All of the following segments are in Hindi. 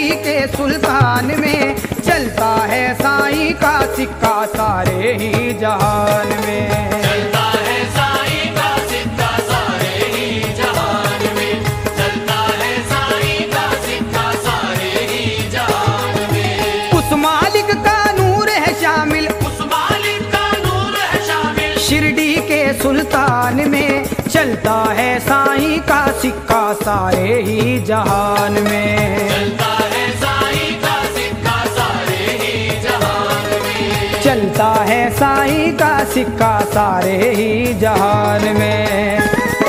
के सुल्तान में चलता है साईं का सिक्का सारे ही जहान में। चलता है साईं का सिक्का सारे ही जहान में, चलता है साईं का सिक्का सारे ही जहान में। उस मालिक का नूर है शामिल, उस मालिक का नूर है शामिल, शिरडी के सुल्तान में चलता है साईं का सिक्का सारे ही जहान में। चलता है साईं का सिक्का सारे ही जहान में। चलता है साईं का सिक्का सारे ही जहान में।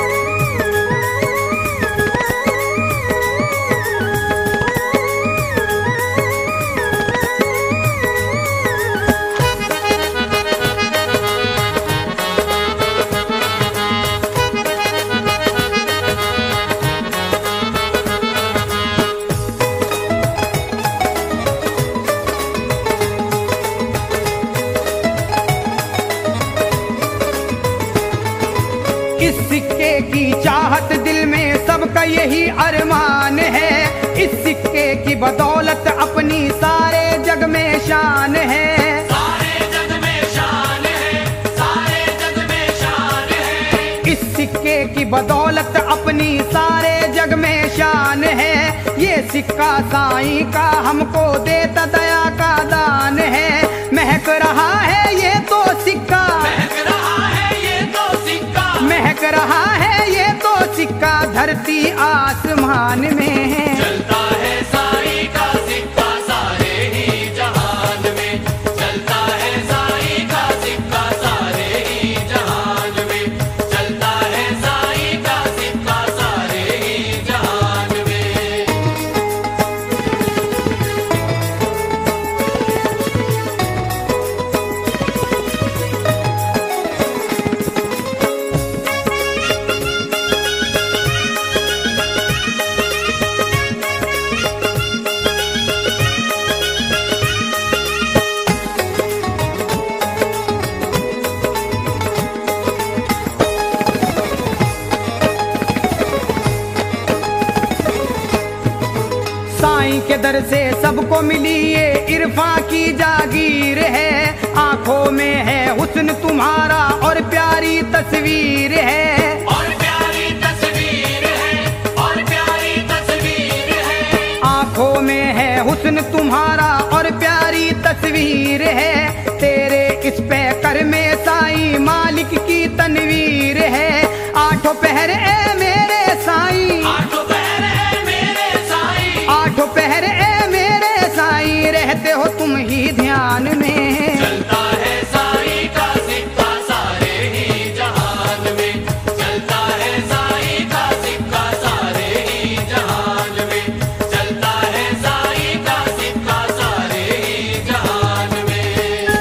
इस सिक्के की चाहत दिल में सबका यही अरमान है, इस सिक्के की बदौलत अपनी सारे जग में शान है। सारे जग में शान है, सारे जग में शान है। इस सिक्के की बदौलत अपनी सारे जग में शान है। ये सिक्का साईं का हमको देता दया का दान है। महक रहा है ये तो सिक्का, महक रहा है ये तो सिक्का, महक रहा है ये तो सिक्का धरती आसमान में है। चलता है साईं का सिक्का सारे ही जहान में, चलता है साईं का सिक्का सारे ही जहान में, चलता है साईं का सिक्का सारे ही जहान में। साईं के दर से सबको मिली ये इरफा की जागीर है। आंखों में है हुस्न तुम्हारा और प्यारी तस्वीर है, और प्यारी तस्वीर है, और प्यारी तस्वीर है। आंखों में है हुस्न तुम्हारा और प्यारी तस्वीर है। तेरे इस पैकर में साईं मालिक की तनवीर है। आठों पहर ए मेरे साईं, आठों पहर है मेरे साईं, आठों पहर ए मेरे साईं रहते हो तुम ही ध्यान में। चलता है साईं का सिक्का सारे ही जहान में, चलता है साईं का सिक्का सारे ही जहान में, चलता है साईं का सिक्का सारे ही जहान में।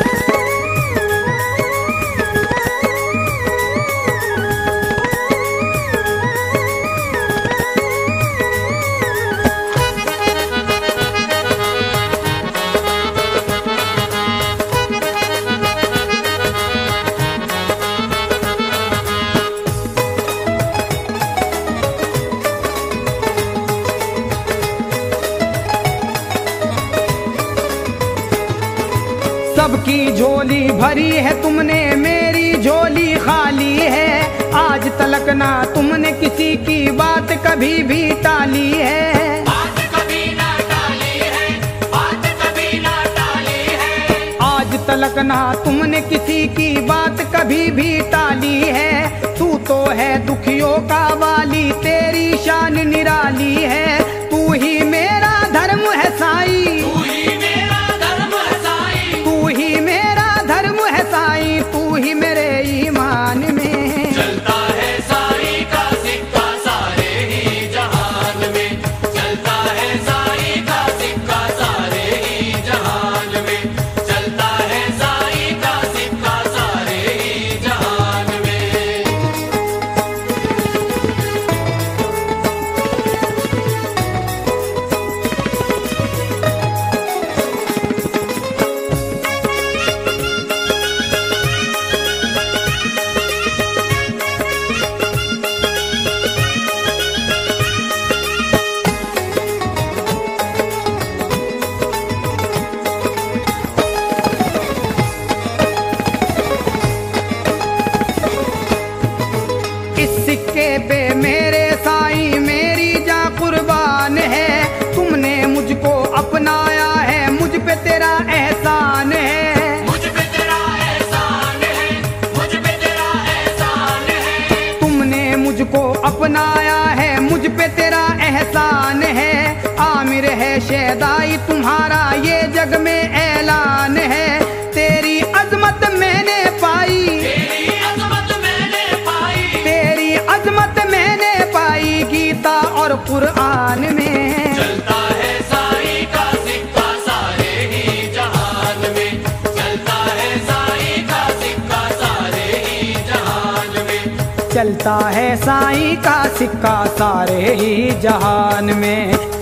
सबकी झोली भरी है तुमने, मेरी झोली खाली है। आज तलक ना तुमने किसी की बात कभी भी टाली है। बात कभी ना टाली है, बात कभी ना टाली है। आज तलक ना तुमने किसी की बात कभी भी टाली है। तू तो है दुखियों का वाली, तेरी शान निराली है। तू ही मेरा धर्म है साईं, तू ही मेरा धर्म है साईं, तू ही मेरा धर्म है साईं, तू ही मेरे ईमान में। चलता है साईं का सिक्का सारे ही जहान में, चलता है साईं का सिक्का सारे ही जहान में, चलता है साईं का सिक्का सारे ही जहान में। है शहदाई तुम्हारा ये जग में ऐलान है। तेरी अजमत मैंने पाई, तेरी अजमत मैंने पाई, तेरी अजमत मैंने पाई गीता और कुरान में। चलता है साईं का सिक्का सारे ही जहान में, चलता है साईं का सिक्का सारे ही जहान में, चलता है साईं का सिक्का सारे ही जहान में।